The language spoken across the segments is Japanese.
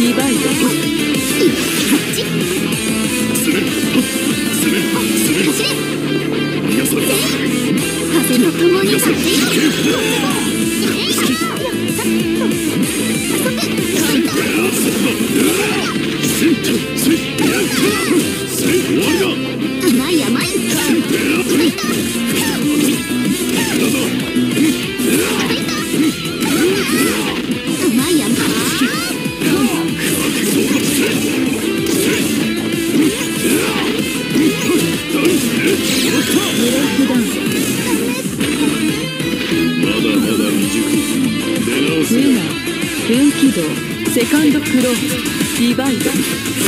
ィバイド。風と共に立ってい甘い甘い分岐道セカンドクローズディバイド。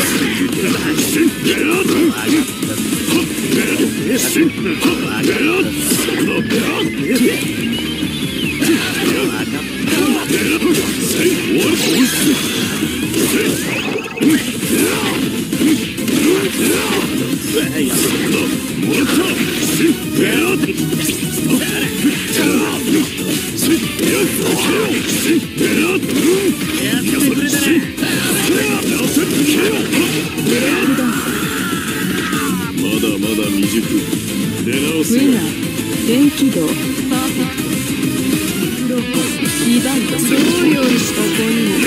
まだまだ未熟。出直す。 ウィナー電気道パーフェクトクローズディバイド。そうよりしたここにも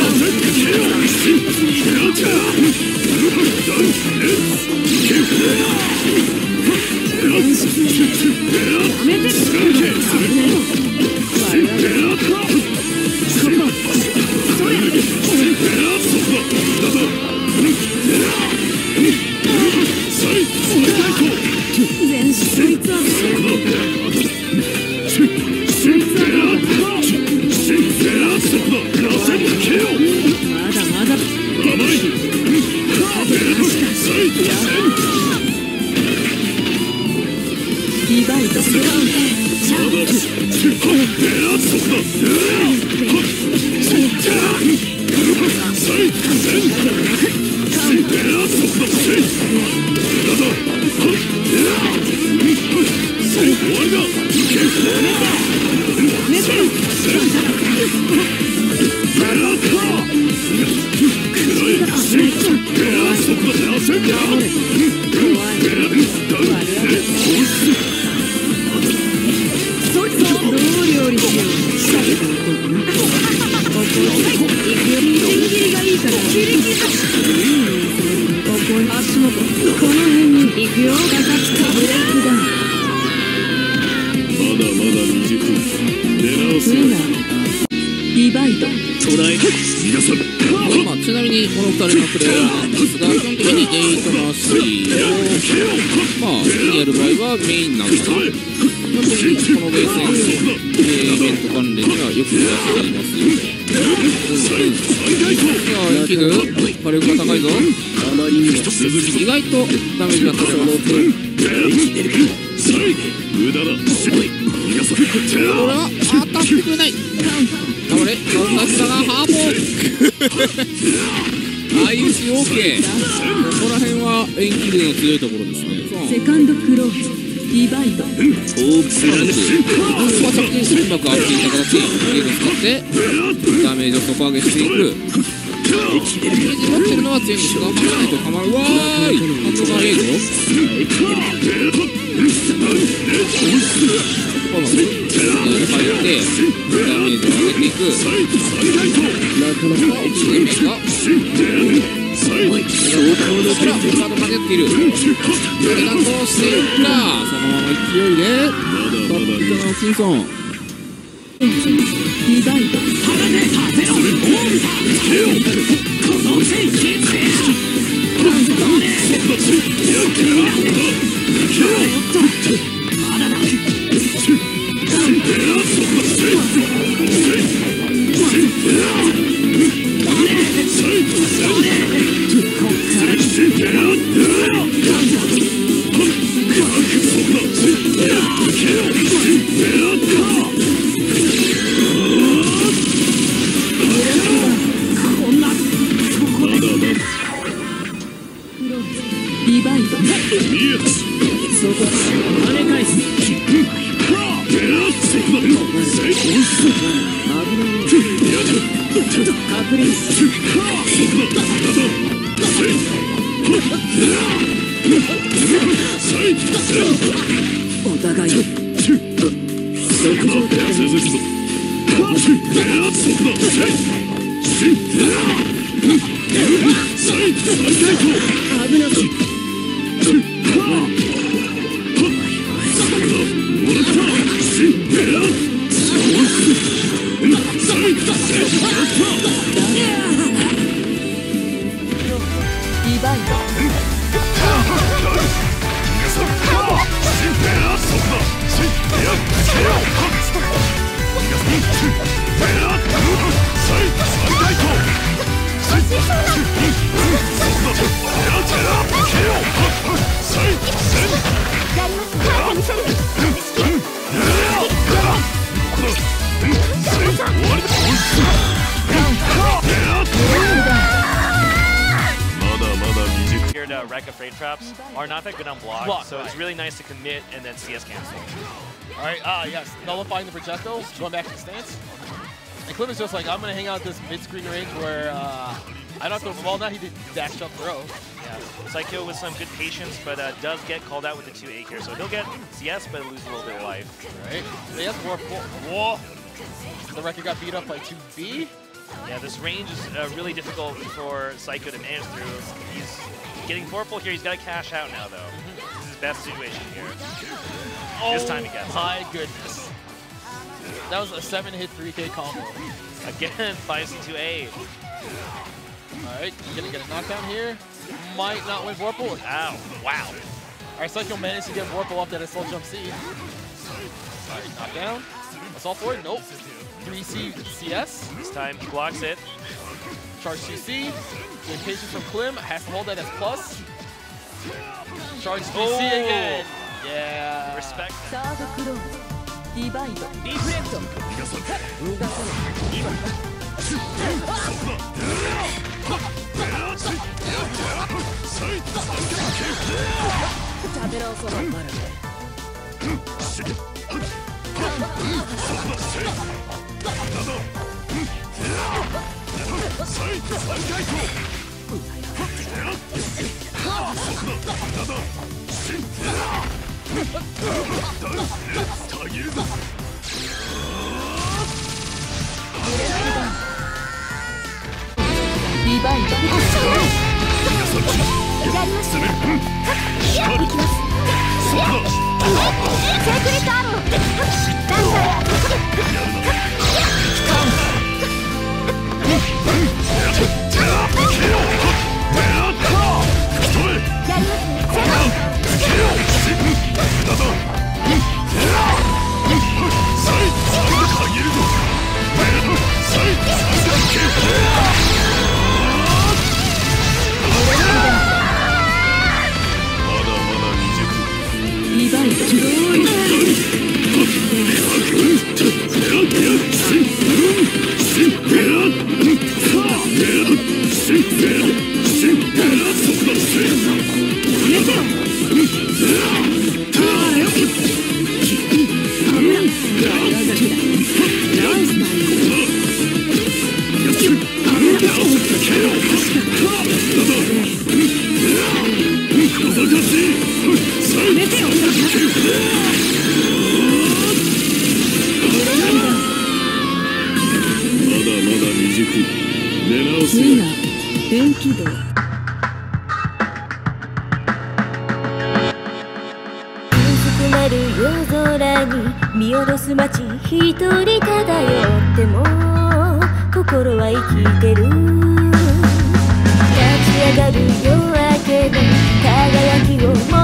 やめて全身そいつはまだまだディバイド足元この辺に行くよ。ブレイクダウン。 まだまだ未熟。出直す。 ウィナーディバイド。 捉え皆さん。 ちなみにこの2人のプレイヤーなんですが、基本的に8マスをやる場合はメインなのかな。基本的にこのゲーセンイベント関連にはよくやっています。エンキグ火力が高いぞ。意外とダメージが取れます。これは当たってくれない。頑張れさすがハーボ相打ち OK。ここら辺はエンキグの強いところですね。 セカンドクローズディバイド。 着地心爆を浴びていた形ゲームを使ってダメージを底上げしていく。ゲージ持ってるのは強いんですが、負けないと構わない。わーい反応が早いぞ。この入ってダメージを上げていく。なかなか1ゲームがほらカードかけっている。これがどうしていくか。そのまま勢いでトップのキンソンディバイド。リバイド。そこ跳ね返す。危ない。 確認お互い続くぞ危なしリバイド Wreck of Freight Traps are not that good on block, so it's really nice to commit and then CS cancel. Alright, yes, nullifying the projectile, going back to the stance. And Klim is just like, I'm going to hang out this mid-screen range where I don't have to, well, now he did dash up throw. Yeah, Psycho with some good patience, but does get called out with the 2A here, so he'll get CS, but lose a little bit of life. Right, so he has more, whoa! The record got beat up by 2B. Yeah, this range is really difficult for Psycho to manage through. He's getting Vorpal here, he's got to cash out now, though. This is his best situation here. This time he gets it. My goodness. That was a 7-hit 3K combo. Again, 5C2A. Alright, gonna get a knockdown here. Might not win Vorpal. Ow, wow. Alright, Psycho managed to get Vorpal up that a slow jump C. Alright, knockdown. Assault forward, nope. 3C CS. This time he blocks it. Charge 2C. Good patience from Klim. Has to hold that as plus. Charge 3C again. Yeah. Respect. サードクローズディバイドリフレクト。 逃がさない食べろそのバラリバイドやりますね行きますセークレットアローダンサーリバイド次は電気道薄くなる夜空に見下ろす街一人漂っても心は生きてる立ち上がる夜明けの輝きを